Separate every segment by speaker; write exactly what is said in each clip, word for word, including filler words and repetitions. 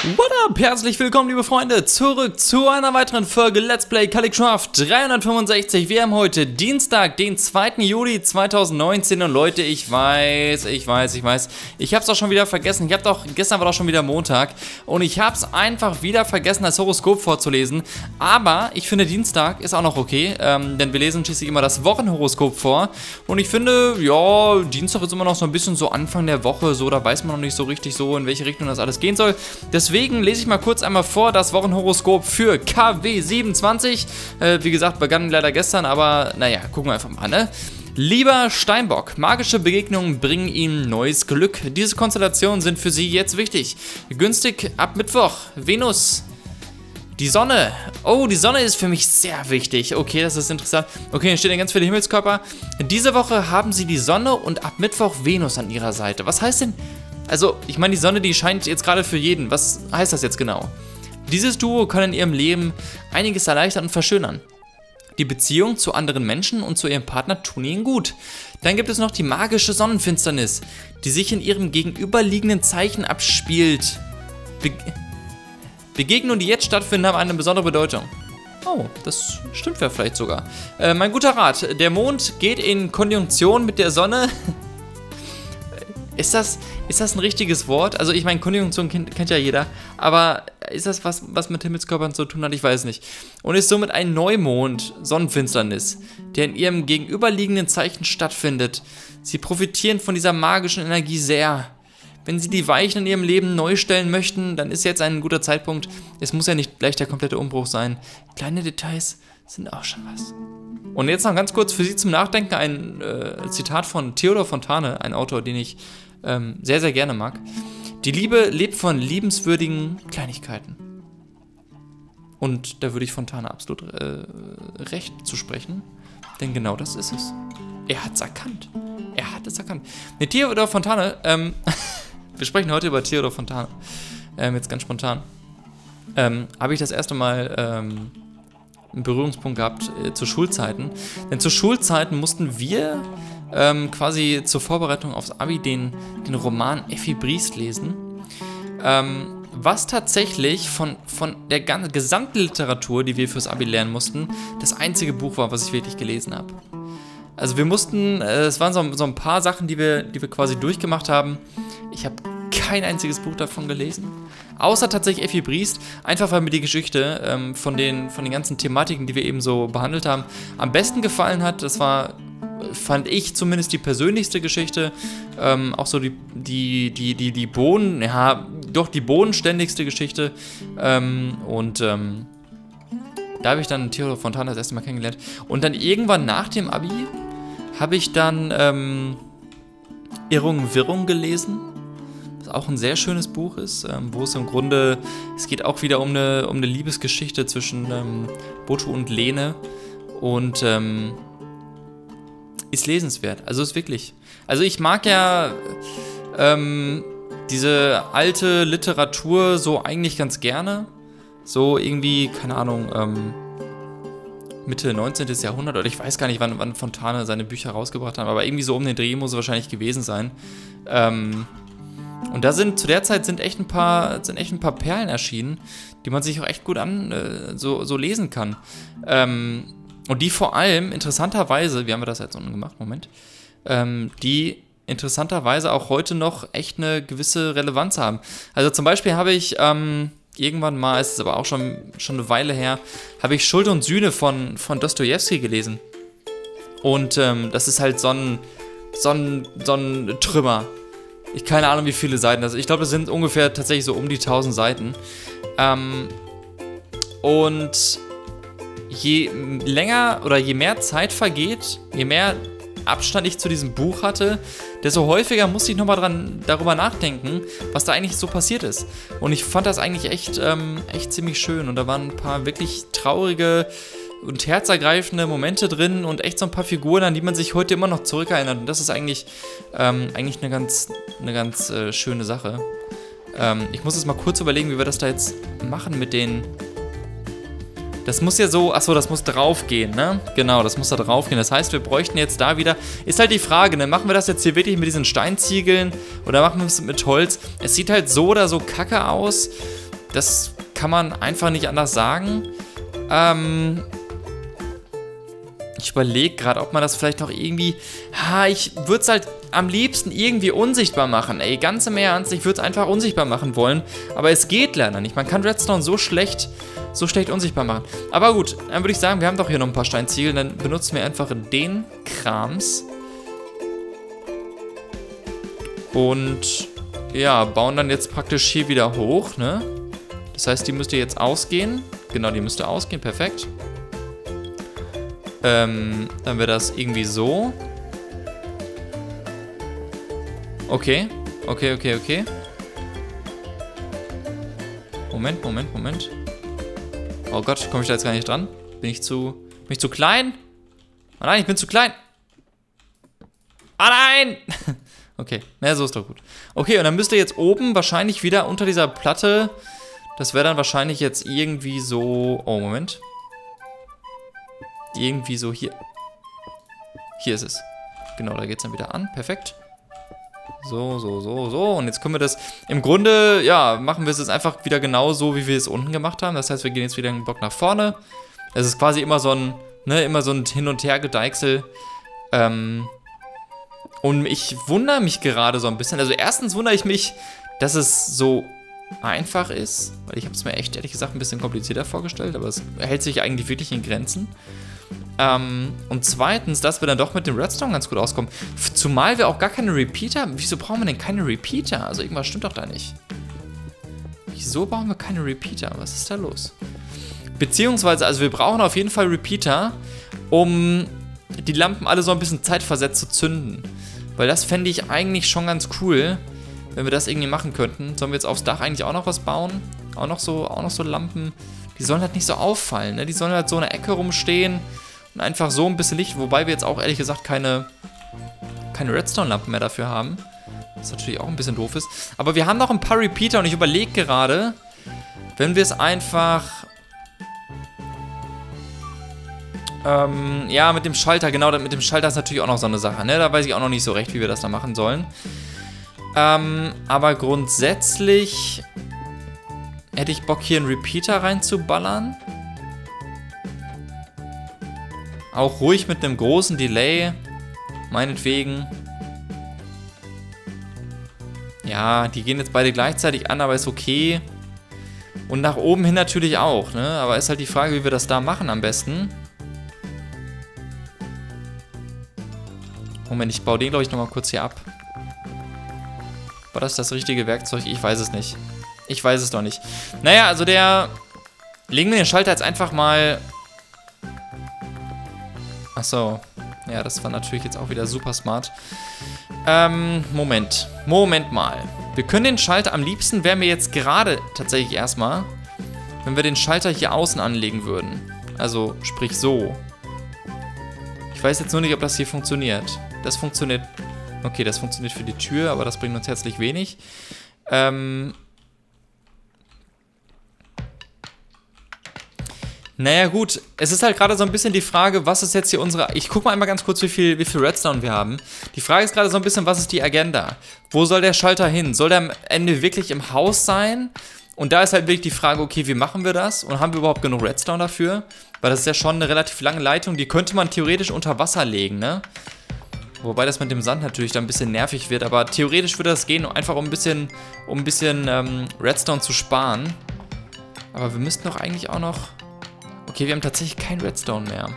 Speaker 1: What up? Herzlich willkommen, liebe Freunde, zurück zu einer weiteren Folge Let's Play Calicraft dreihundertfünfundsechzig. Wir haben heute Dienstag, den zweiten Juli zweitausendneunzehn und Leute, ich weiß, ich weiß, ich weiß, ich hab's auch schon wieder vergessen. Ich hab doch, gestern war doch schon wieder Montag und ich hab's einfach wieder vergessen, das Horoskop vorzulesen. Aber ich finde, Dienstag ist auch noch okay, ähm, denn wir lesen schließlich immer das Wochenhoroskop vor. Und ich finde, ja, Dienstag ist immer noch so ein bisschen so Anfang der Woche, so, da weiß man noch nicht so richtig so, in welche Richtung das alles gehen soll. Deswegen lese ich mal kurz einmal vor das Wochenhoroskop für K W siebenundzwanzig. Äh, wie gesagt, begann leider gestern, aber naja, gucken wir einfach mal, ne? Lieber Steinbock, magische Begegnungen bringen Ihnen neues Glück. Diese Konstellationen sind für Sie jetzt wichtig. Günstig ab Mittwoch. Venus. Die Sonne. Oh, die Sonne ist für mich sehr wichtig. Okay, das ist interessant. Okay, hier stehen ja ganz viele Himmelskörper. Diese Woche haben Sie die Sonne und ab Mittwoch Venus an Ihrer Seite. Was heißt denn... Also, ich meine, die Sonne, die scheint jetzt gerade für jeden. Was heißt das jetzt genau? Dieses Duo kann in ihrem Leben einiges erleichtern und verschönern. Die Beziehung zu anderen Menschen und zu ihrem Partner tun ihnen gut. Dann gibt es noch die magische Sonnenfinsternis, die sich in ihrem gegenüberliegenden Zeichen abspielt. Be Begegnungen, die jetzt stattfinden, haben eine besondere Bedeutung. Oh, das stimmt ja vielleicht sogar. Äh, mein guter Rat, der Mond geht in Konjunktion mit der Sonne... Ist das, ist das ein richtiges Wort? Also ich meine, Konjunktion kennt, kennt ja jeder, aber ist das was, was mit Himmelskörpern zu tun hat? Ich weiß nicht. Und ist somit ein Neumond, Sonnenfinsternis, der in ihrem gegenüberliegenden Zeichen stattfindet. Sie profitieren von dieser magischen Energie sehr. Wenn Sie die Weichen in Ihrem Leben neu stellen möchten, dann ist jetzt ein guter Zeitpunkt. Es muss ja nicht gleich der komplette Umbruch sein. Kleine Details sind auch schon was. Und jetzt noch ganz kurz für Sie zum Nachdenken ein äh, Zitat von Theodor Fontane, ein Autor, den ich ähm, sehr, sehr gerne mag. Die Liebe lebt von liebenswürdigen Kleinigkeiten. Und da würde ich Fontane absolut äh, recht zu sprechen, denn genau das ist es. Er hat es erkannt. Er hat es erkannt. Ne, Theodor Fontane, ähm, wir sprechen heute über Theodor Fontane, ähm, jetzt ganz spontan, ähm, habe ich das erste Mal... Ähm, einen Berührungspunkt gehabt äh, zu Schulzeiten. Denn zu Schulzeiten mussten wir ähm, quasi zur Vorbereitung aufs Abi den, den Roman Effi Briest lesen. Ähm, was tatsächlich von, von der ganzen, gesamten Literatur, die wir fürs Abi lernen mussten, das einzige Buch war, was ich wirklich gelesen habe. Also wir mussten, äh, es waren so, so ein paar Sachen, die wir, die wir quasi durchgemacht haben. Ich habe kein einziges Buch davon gelesen. Außer tatsächlich Effi Briest, einfach weil mir die Geschichte ähm, von, den, von den ganzen Thematiken, die wir eben so behandelt haben, am besten gefallen hat. Das war, fand ich zumindest, die persönlichste Geschichte. Ähm, auch so die, die, die, die, die Boden, ja, doch die bodenständigste Geschichte. Ähm, und ähm, da habe ich dann Theodor Fontane das erste Mal kennengelernt. Und dann irgendwann nach dem Abi habe ich dann ähm, Irrung Wirrung gelesen. Auch ein sehr schönes Buch ist, ähm, wo es im Grunde, es geht auch wieder um eine, um eine Liebesgeschichte zwischen ähm, Boto und Lene und ähm, ist lesenswert, also ist wirklich, also ich mag ja ähm, diese alte Literatur so eigentlich ganz gerne, so irgendwie, keine Ahnung, ähm, Mitte neunzehnten. Jahrhundert, oder ich weiß gar nicht, wann, wann Fontane seine Bücher rausgebracht hat, aber irgendwie so um den Dreh muss es wahrscheinlich gewesen sein. ähm, Und da sind, zu der Zeit sind echt ein paar, sind echt ein paar Perlen erschienen, die man sich auch echt gut an, äh, so, so lesen kann. Ähm, und die vor allem, interessanterweise, wie haben wir das jetzt unten gemacht, Moment, ähm, die interessanterweise auch heute noch echt eine gewisse Relevanz haben. Also zum Beispiel habe ich, ähm, irgendwann mal, ist es aber auch schon, schon eine Weile her, habe ich Schuld und Sühne von, von Dostojewski gelesen. Und ähm, das ist halt so ein, so ein, so ein Trümmer. Ich keine Ahnung, wie viele Seiten das sind. Ich glaube, das sind ungefähr tatsächlich so um die tausend Seiten. Ähm, und je länger oder je mehr Zeit vergeht, je mehr Abstand ich zu diesem Buch hatte, desto häufiger musste ich nochmal dran, darüber nachdenken, was da eigentlich so passiert ist. Und ich fand das eigentlich echt, ähm, echt ziemlich schön. Und da waren ein paar wirklich traurige und herzergreifende Momente drin und echt so ein paar Figuren, an die man sich heute immer noch zurückerinnert. Und das ist eigentlich, ähm, eigentlich eine ganz, eine ganz äh, schöne Sache. Ähm, ich muss jetzt mal kurz überlegen, wie wir das da jetzt machen mit den... Das muss ja so, achso, das muss draufgehen, ne? Genau, das muss da draufgehen. Das heißt, wir bräuchten jetzt da wieder, ist halt die Frage, ne? Machen wir das jetzt hier wirklich mit diesen Steinziegeln oder machen wir es mit Holz? Es sieht halt so oder so kacke aus. Das kann man einfach nicht anders sagen. Ähm... Ich überlege gerade, ob man das vielleicht noch irgendwie... Ha, ich würde es halt am liebsten irgendwie unsichtbar machen. Ey, ganz im Ernst, ich würde es einfach unsichtbar machen wollen. Aber es geht leider nicht. Man kann Redstone so schlecht, so schlecht unsichtbar machen. Aber gut, dann würde ich sagen, wir haben doch hier noch ein paar Steinziegel. Dann benutzen wir einfach den Krams. Und ja, bauen dann jetzt praktisch hier wieder hoch, ne? Das heißt, die müsste jetzt ausgehen. Genau, die müsste ausgehen, perfekt. Ähm, dann wäre das irgendwie so. Okay, okay, okay, okay. Moment, Moment, Moment. Oh Gott, komme ich da jetzt gar nicht dran? Bin ich zu... Bin ich zu klein? Oh nein, ich bin zu klein. Ah nein! Okay, na, so ist doch gut. Okay, und dann müsste jetzt oben wahrscheinlich wieder unter dieser Platte... Das wäre dann wahrscheinlich jetzt irgendwie so... Oh, Moment. Irgendwie so hier. Hier ist es. Genau, da geht es dann wieder an. Perfekt. So, so, so, so. Und jetzt können wir das... Im Grunde, ja, machen wir es jetzt einfach wieder genau so, wie wir es unten gemacht haben. Das heißt, wir gehen jetzt wieder einen Block nach vorne. Es ist quasi immer so ein... Ne, immer so ein Hin- und Her-Gedeichsel. Ähm... Und ich wundere mich gerade so ein bisschen. Also erstens wundere ich mich, dass es so einfach ist. Weil ich habe es mir echt, ehrlich gesagt, ein bisschen komplizierter vorgestellt. Aber es hält sich eigentlich wirklich in Grenzen. Ähm, und zweitens, dass wir dann doch mit dem Redstone ganz gut auskommen. Zumal wir auch gar keine Repeater... Wieso brauchen wir denn keine Repeater? Also irgendwas stimmt doch da nicht. Wieso brauchen wir keine Repeater? Was ist da los? Beziehungsweise, also wir brauchen auf jeden Fall Repeater, um die Lampen alle so ein bisschen zeitversetzt zu zünden. Weil das fände ich eigentlich schon ganz cool, wenn wir das irgendwie machen könnten. Sollen wir jetzt aufs Dach eigentlich auch noch was bauen? Auch noch so, auch noch so Lampen. Die sollen halt nicht so auffallen, ne? Die sollen halt so in der Ecke rumstehen und einfach so ein bisschen Licht. Wobei wir jetzt auch ehrlich gesagt keine, keine Redstone-Lampen mehr dafür haben. Was natürlich auch ein bisschen doof ist. Aber wir haben noch ein paar Repeater und ich überlege gerade, wenn wir es einfach... Ähm, ja, mit dem Schalter, genau, mit dem Schalter ist natürlich auch noch so eine Sache, ne? Da weiß ich auch noch nicht so recht, wie wir das da machen sollen. Ähm, aber grundsätzlich hätte ich Bock, hier einen Repeater reinzuballern. Auch ruhig mit einem großen Delay, meinetwegen. Ja, die gehen jetzt beide gleichzeitig an, aber ist okay. Und nach oben hin natürlich auch, ne? Aber ist halt die Frage, wie wir das da machen am besten. Moment, ich baue den, glaube ich, nochmal kurz hier ab. War das das richtige Werkzeug? Ich weiß es nicht. Ich weiß es doch nicht. Naja, also der... Legen wir den Schalter jetzt einfach mal... Achso. Ja, das war natürlich jetzt auch wieder super smart. Ähm, Moment. Moment mal. Wir können den Schalter... Am liebsten wären wir jetzt gerade tatsächlich erstmal, wenn wir den Schalter hier außen anlegen würden. Also, sprich so. Ich weiß jetzt nur nicht, ob das hier funktioniert. Das funktioniert... Okay, das funktioniert für die Tür, aber das bringt uns herzlich wenig. Ähm... Naja gut, es ist halt gerade so ein bisschen die Frage, was ist jetzt hier unsere... Ich gucke mal einmal ganz kurz, wie viel, wie viel Redstone wir haben. Die Frage ist gerade so ein bisschen, was ist die Agenda? Wo soll der Schalter hin? Soll der am Ende wirklich im Haus sein? Und da ist halt wirklich die Frage, okay, wie machen wir das? Und haben wir überhaupt genug Redstone dafür? Weil das ist ja schon eine relativ lange Leitung, die könnte man theoretisch unter Wasser legen, ne? Wobei das mit dem Sand natürlich dann ein bisschen nervig wird, aber theoretisch würde das gehen, einfach um ein bisschen, um ein bisschen ähm, Redstone zu sparen. Aber wir müssten doch eigentlich auch noch... Okay, wir haben tatsächlich kein Redstone mehr.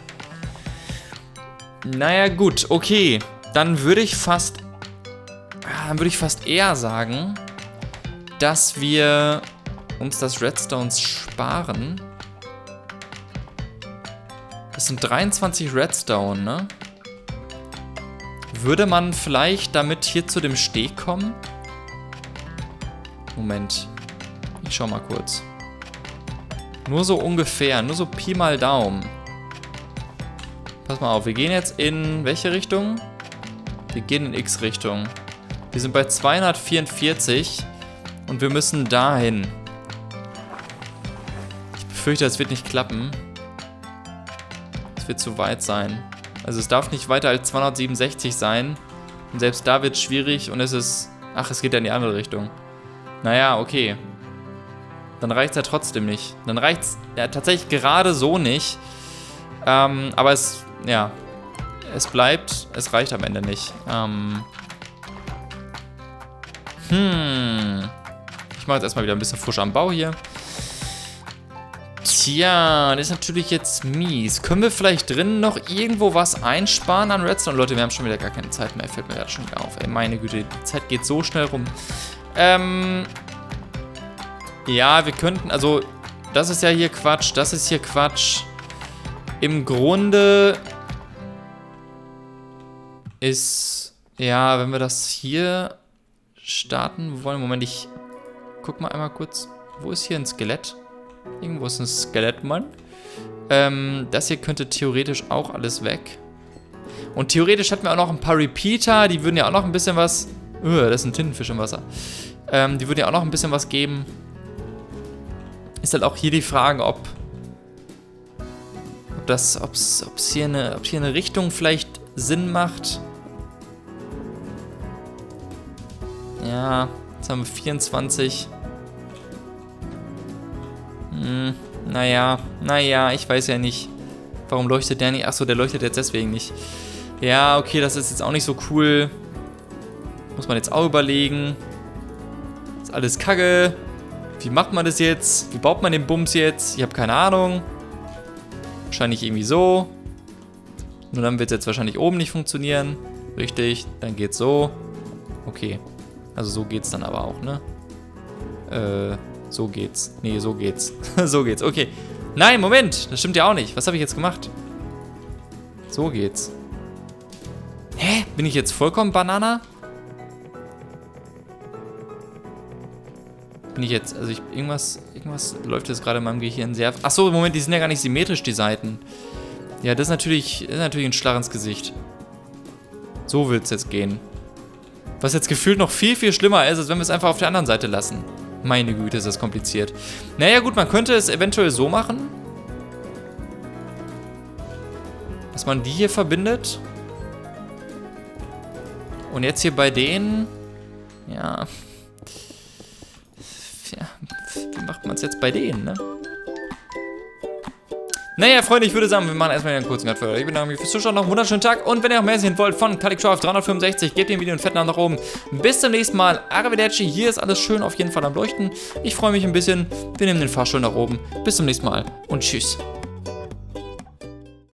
Speaker 1: Naja, gut, okay. Dann würde ich fast... Dann würde ich fast eher sagen, dass wir uns das Redstones sparen. Das sind dreiundzwanzig Redstone, ne? Würde man vielleicht damit hier zu dem Steg kommen? Moment. Ich schau mal kurz. Nur so ungefähr, nur so Pi mal Daumen. Pass mal auf, wir gehen jetzt in welche Richtung? Wir gehen in X-Richtung. Wir sind bei zweihundertvierundvierzig und wir müssen dahin. Ich befürchte, das wird nicht klappen. Es wird zu weit sein. Also es darf nicht weiter als zweihundertsiebenundsechzig sein. Und selbst da wird es schwierig und es ist... Ach, es geht ja in die andere Richtung. Naja, okay. dann reicht es ja trotzdem nicht. Dann reicht es ja tatsächlich gerade so nicht. Ähm, aber es, ja, es bleibt, es reicht am Ende nicht. Ähm, hm. Ich mache jetzt erstmal wieder ein bisschen Fusch am Bau hier. Tja, das ist natürlich jetzt mies. Können wir vielleicht drinnen noch irgendwo was einsparen an Redstone? Leute, wir haben schon wieder gar keine Zeit mehr. Fällt mir gerade schon wieder auf. Ey, meine Güte, die Zeit geht so schnell rum. Ähm, ja, wir könnten, also, das ist ja hier Quatsch, das ist hier Quatsch. Im Grunde ist, ja, wenn wir das hier starten wollen, Moment, ich guck mal einmal kurz, wo ist hier ein Skelett? Irgendwo ist ein Skelettmann. Ähm, das hier könnte theoretisch auch alles weg. Und theoretisch hätten wir auch noch ein paar Repeater, die würden ja auch noch ein bisschen was... Uh, das ist ein Tintenfisch im Wasser. Ähm, die würden ja auch noch ein bisschen was geben. Ist halt auch hier die Frage, ob... Ob das... Ob's, ob's hier eine, ob hier eine Richtung vielleicht Sinn macht. Ja, jetzt haben wir vierundzwanzig... Hm, naja, naja, ich weiß ja nicht. Warum leuchtet der nicht? Achso, der leuchtet jetzt deswegen nicht. Ja, okay, das ist jetzt auch nicht so cool. Muss man jetzt auch überlegen. Ist alles Kacke. Wie macht man das jetzt? Wie baut man den Bums jetzt? Ich habe keine Ahnung. Wahrscheinlich irgendwie so. Nur dann wird es jetzt wahrscheinlich oben nicht funktionieren. Richtig, dann geht's so. Okay. Also so geht's dann aber auch, ne? Äh... So geht's. Nee, so geht's. So geht's. Okay. Nein, Moment. Das stimmt ja auch nicht. Was habe ich jetzt gemacht? So geht's. Hä? Bin ich jetzt vollkommen Banana? Bin ich jetzt... Also ich... Irgendwas... Irgendwas läuft jetzt gerade in meinem Gehirn sehr... Achso, Moment. Die sind ja gar nicht symmetrisch, die Seiten. Ja, das ist natürlich... Das ist natürlich ein Schlag ins Gesicht. So wird's jetzt gehen. Was jetzt gefühlt noch viel, viel schlimmer ist, als wenn wir es einfach auf der anderen Seite lassen. Meine Güte, ist das kompliziert. Naja gut, man könnte es eventuell so machen. Dass man die hier verbindet. Und jetzt hier bei denen... Ja... Ja, wie macht man es jetzt bei denen, ne? Naja, Freunde, ich würde sagen, wir machen erstmal einen kurzen Cut für euch. Ich bedanke mich fürs Zuschauen, noch einen wunderschönen Tag. Und wenn ihr auch mehr sehen wollt von Calicrow auf dreihundertfünfundsechzig, gebt dem Video einen fetten Daumen nach oben. Bis zum nächsten Mal. Arrivederci, hier ist alles schön auf jeden Fall am Leuchten. Ich freue mich ein bisschen. Wir nehmen den Fahrstuhl nach oben. Bis zum nächsten Mal und tschüss.